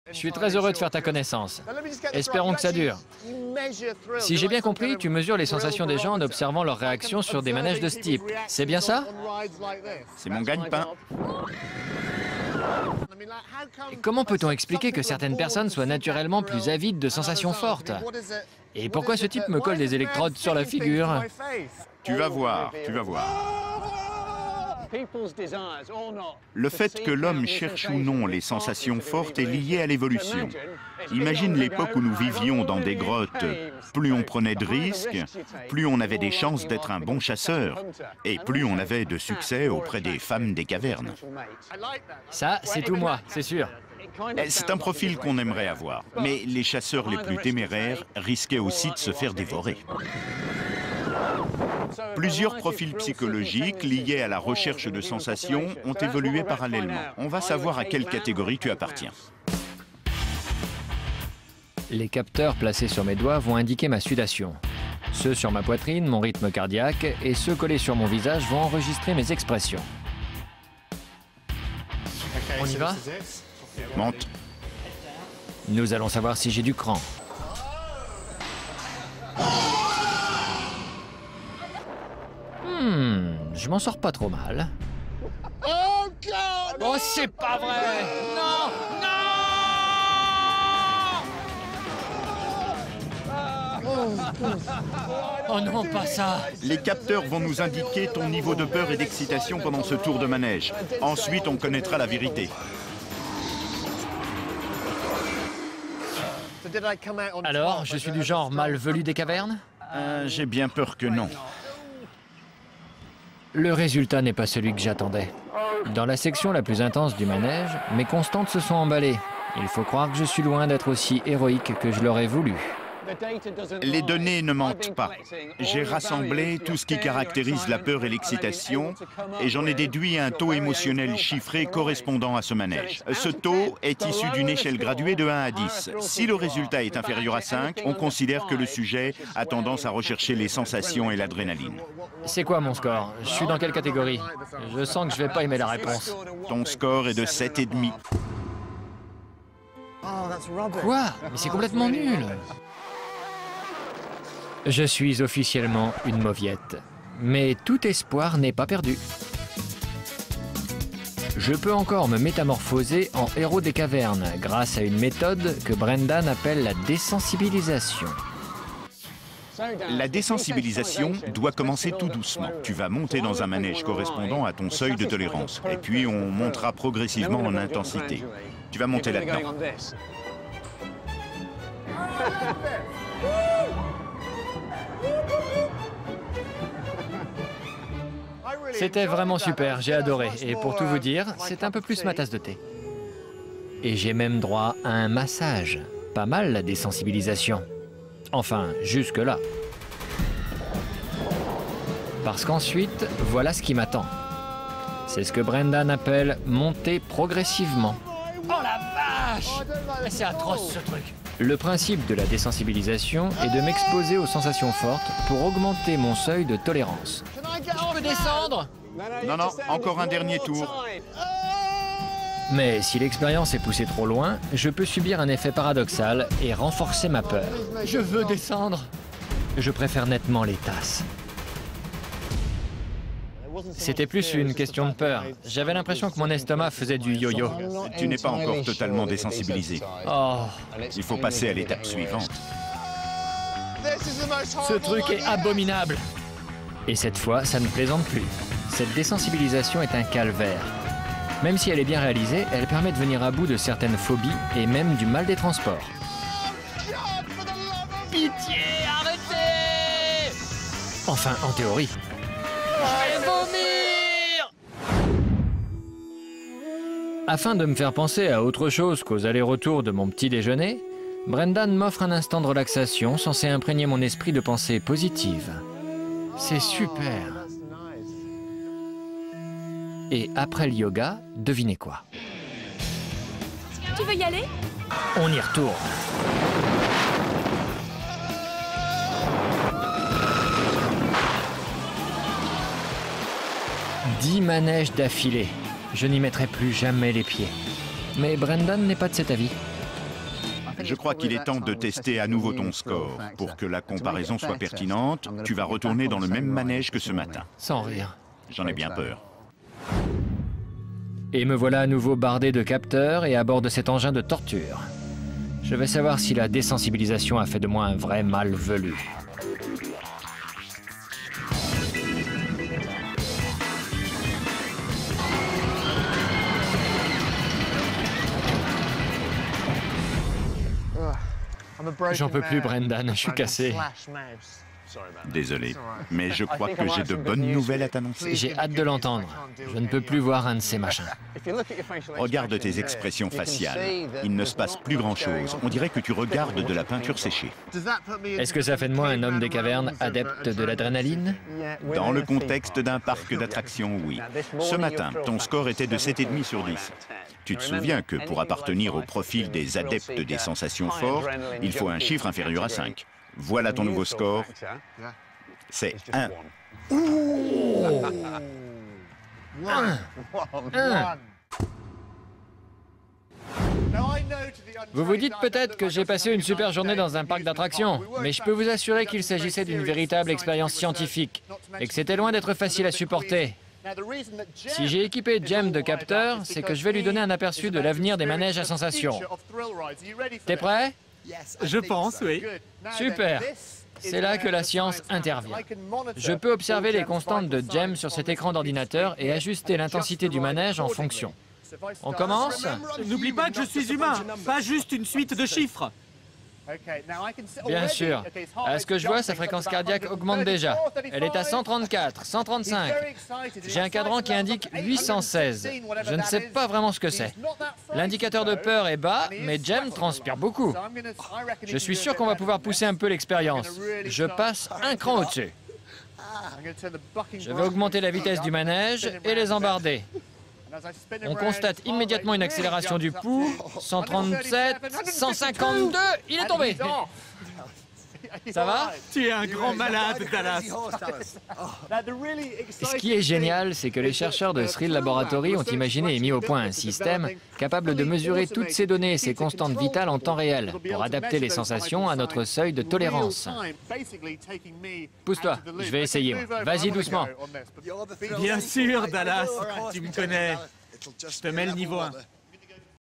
Je suis très heureux de faire ta connaissance. Espérons que ça dure. Si j'ai bien compris, tu mesures les sensations des gens en observant leurs réactions sur des manèges de ce type. C'est bien ça? C'est mon gagne-pain. Comment peut-on expliquer que certaines personnes soient naturellement plus avides de sensations fortes? Et pourquoi ce type me colle des électrodes sur la figure? Tu vas voir, tu vas voir. Le fait que l'homme cherche ou non les sensations fortes est lié à l'évolution. Imagine l'époque où nous vivions dans des grottes. Plus on prenait de risques, plus on avait des chances d'être un bon chasseur, et plus on avait de succès auprès des femmes des cavernes. Ça, c'est tout moi, c'est sûr. C'est un profil qu'on aimerait avoir, mais les chasseurs les plus téméraires risquaient aussi de se faire dévorer. Plusieurs profils psychologiques liés à la recherche de sensations ont évolué parallèlement. On va savoir à quelle catégorie tu appartiens. Les capteurs placés sur mes doigts vont indiquer ma sudation. Ceux sur ma poitrine, mon rythme cardiaque, et ceux collés sur mon visage vont enregistrer mes expressions. On y va? Monte. Nous allons savoir si j'ai du cran. Je m'en sors pas trop mal. Oh, c'est pas vrai! Non! Non! Oh non, pas ça! Les capteurs vont nous indiquer ton niveau de peur et d'excitation pendant ce tour de manège. Ensuite, on connaîtra la vérité. Alors, je suis du genre malvelu des cavernes? J'ai bien peur que non. Le résultat n'est pas celui que j'attendais. Dans la section la plus intense du manège, mes constantes se sont emballées. Il faut croire que je suis loin d'être aussi héroïque que je l'aurais voulu. Les données ne mentent pas. J'ai rassemblé tout ce qui caractérise la peur et l'excitation et j'en ai déduit un taux émotionnel chiffré correspondant à ce manège. Ce taux est issu d'une échelle graduée de 1 à 10. Si le résultat est inférieur à 5, on considère que le sujet a tendance à rechercher les sensations et l'adrénaline. C'est quoi mon score? Je suis dans quelle catégorie? Je sens que je vais pas aimer la réponse. Ton score est de 7,5. Quoi? Mais c'est complètement nul! Je suis officiellement une mauviette. Mais tout espoir n'est pas perdu. Je peux encore me métamorphoser en héros des cavernes grâce à une méthode que Brendan appelle la désensibilisation. La désensibilisation doit commencer tout doucement. Tu vas monter dans un manège correspondant à ton seuil de tolérance. Et puis on montera progressivement en intensité. Tu vas monter là-dedans. C'était vraiment super, j'ai adoré. Et pour tout vous dire, c'est un peu plus ma tasse de thé. Et j'ai même droit à un massage. Pas mal la désensibilisation. Enfin, jusque-là. Parce qu'ensuite, voilà ce qui m'attend. C'est ce que Brendan appelle monter progressivement. Oh la vache! C'est atroce ce truc! Le principe de la désensibilisation est de m'exposer aux sensations fortes pour augmenter mon seuil de tolérance. Je peux descendre? Non, non, encore un dernier tour. Mais si l'expérience est poussée trop loin, je peux subir un effet paradoxal et renforcer ma peur. Je veux descendre. Je préfère nettement les tasses. C'était plus une question de peur. J'avais l'impression que mon estomac faisait du yo-yo. Tu n'es pas encore totalement désensibilisé. Oh, Il faut passer à l'étape suivante. ce truc est abominable. Et cette fois, ça ne plaisante plus. Cette désensibilisation est un calvaire. Même si elle est bien réalisée, elle permet de venir à bout de certaines phobies et même du mal des transports. Pitié, arrêtez! Enfin, en théorie. Je vais vomir! Afin de me faire penser à autre chose qu'aux allers-retours de mon petit déjeuner, Brendan m'offre un instant de relaxation censé imprégner mon esprit de pensée positive. C'est super. Et après le yoga, devinez quoi? Tu veux y aller? On y retourne. « 10 manèges d'affilée. Je n'y mettrai plus jamais les pieds. » Mais Brendan n'est pas de cet avis. Je crois qu'il est temps de tester à nouveau ton score. Pour que la comparaison soit pertinente, tu vas retourner dans le même manège que ce matin. Sans rire. J'en ai bien peur. Et me voilà à nouveau bardé de capteurs et à bord de cet engin de torture. Je vais savoir si la désensibilisation a fait de moi un vrai malvelu. J'en peux plus, Brendan, je suis cassé. Désolé, mais je crois que j'ai de bonnes nouvelles à t'annoncer. J'ai hâte de l'entendre. Je ne peux plus voir un de ces machins. Regarde tes expressions faciales. Il ne se passe plus grand-chose. On dirait que tu regardes de la peinture séchée. Est-ce que ça fait de moi un homme des cavernes adepte de l'adrénaline? Dans le contexte d'un parc d'attractions, oui. Ce matin, ton score était de 7,5 sur 10. Tu te souviens que pour appartenir au profil des adeptes des sensations fortes, il faut un chiffre inférieur à 5. Voilà ton nouveau score. C'est 1. Vous vous dites peut-être que j'ai passé une super journée dans un parc d'attractions, mais je peux vous assurer qu'il s'agissait d'une véritable expérience scientifique et que c'était loin d'être facile à supporter. Si j'ai équipé Jem de capteurs, c'est que je vais lui donner un aperçu de l'avenir des manèges à sensations. T'es prêt? Je pense, oui. Super. C'est là que la science intervient. Je peux observer les constantes de Jem sur cet écran d'ordinateur et ajuster l'intensité du manège en fonction. On commence? N'oublie pas que je suis humain, pas juste une suite de chiffres. Bien sûr. À ce que je vois, sa fréquence cardiaque augmente déjà. Elle est à 134, 135. J'ai un cadran qui indique 816. Je ne sais pas vraiment ce que c'est. L'indicateur de peur est bas, mais Jem transpire beaucoup. Je suis sûr qu'on va pouvoir pousser un peu l'expérience. Je passe un cran au-dessus. Je vais augmenter la vitesse du manège et les embarder. On constate immédiatement une accélération du pouls. 137, 152, il est tombé. Ça va? Tu es un grand malade, Dallas. Ce qui est génial, c'est que les chercheurs de Thrill Laboratory ont imaginé et mis au point un système capable de mesurer toutes ces données et ces constantes vitales en temps réel pour adapter les sensations à notre seuil de tolérance. Pousse-toi, je vais essayer. Vas-y doucement. Bien sûr, Dallas, tu me connais. Je te mets le niveau 1.